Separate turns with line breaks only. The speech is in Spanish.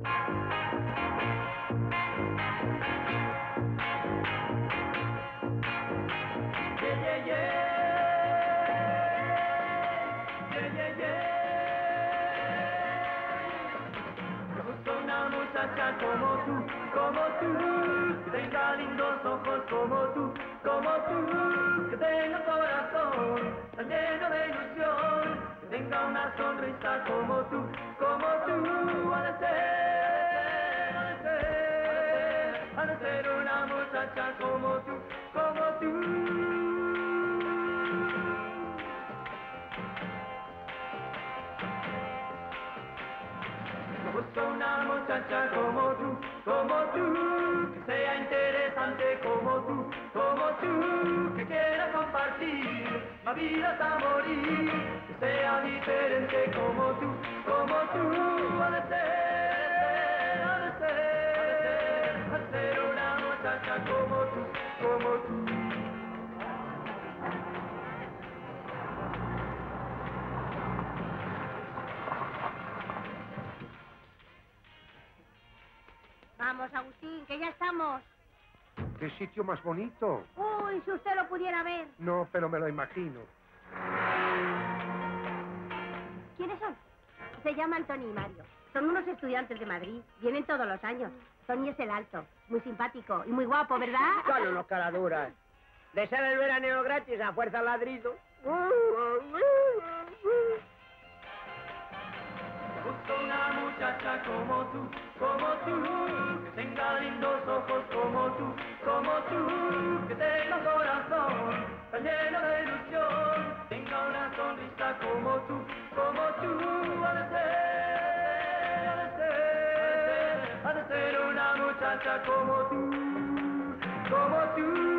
Como tú, que tenga lindos ojos como tú, que tenga corazón tan lleno de ilusión, que tenga una sonrisa como tú, ha de ser una muchacha como tú, como tú. Busco una muchacha como tú, que sea interesante como tú, que quiera compartir la vida hasta morir, que sea diferente como tú, ha de ser una muchacha como tú.
Vamos, Agustín, que ya estamos.
¡Qué sitio más bonito!
Uy, si usted lo pudiera ver.
No, pero me lo imagino.
¿Quiénes son? Se llaman Tony y Mario. Son unos estudiantes de Madrid. Vienen todos los años. Tony es el alto, muy simpático y muy guapo, ¿verdad?
Son unos caraduras. De ser el veraneo gratis a fuerza ladrido.
Busco una muchacha como tú, que tenga lindos ojos como tú, que tenga un corazón tan lleno de ilusión, tenga una sonrisa como tú, ha de ser una muchacha como tú.